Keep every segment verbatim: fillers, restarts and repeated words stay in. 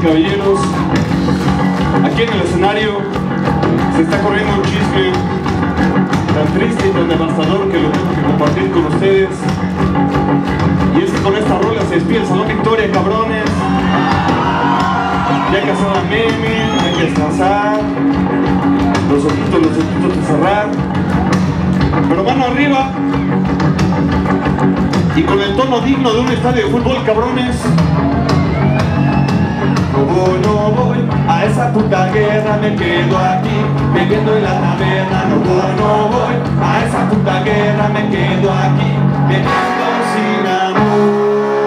caballeros, aquí en el escenario se está corriendo un chisme tan triste y tan devastador que lo tengo que compartir con ustedes. Y es que con esta rola se despide el Salón Victoria, cabrones. Ya que hacer la meme, hay que descansar, los ojitos, los ojitos de cerrar, pero mano arriba y con el tono digno de un estadio de fútbol, cabrones. No voy, no voy a esa puta guerra, me quedo aquí bebiendo en la taberna. No voy, no voy a esa puta guerra, me quedo aquí bebiendo sin amor.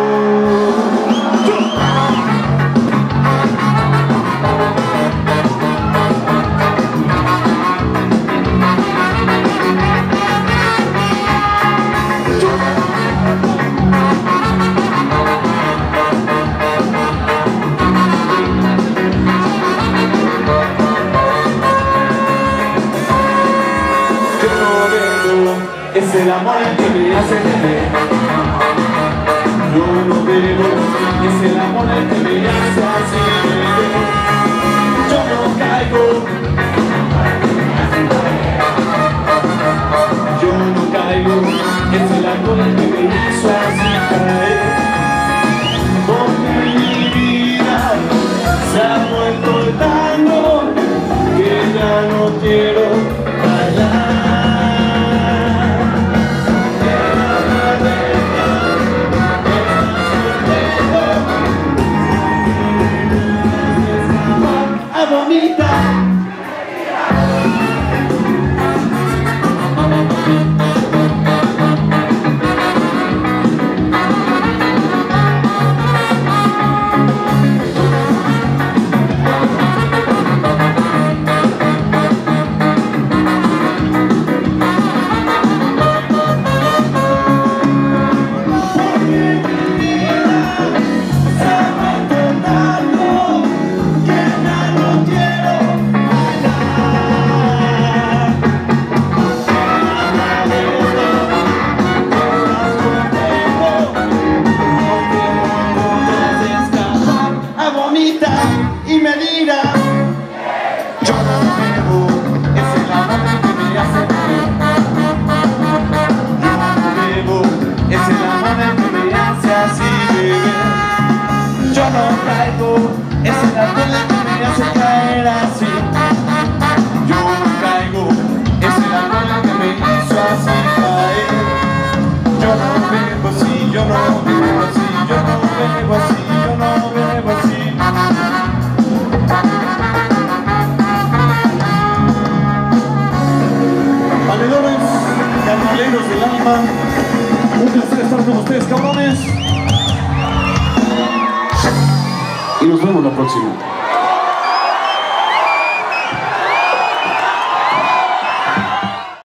Es el amor el que me hace beber. Yo no bebo, es el amor el que me hace así beber. Yo no caigo, yo no caigo, es el amor el que me hizo así caer. Porque mi vida se ha vuelto el tango que ya no quiero bailar. Y me dirá, yo no bebo, es el amor el que me hace beber. Yo no bebo, es el amor el que me hace así beber. Yo no caigo, es el amor el que me hace caer así. Yo no caigo, es el amor el que me hizo así caer. Yo no bebo así, yo no bebo así, yo no bebo así, yo no bebo así. Valedores, carnaleros del alma, un placer estar con ustedes, cabrones, y nos vemos la próxima.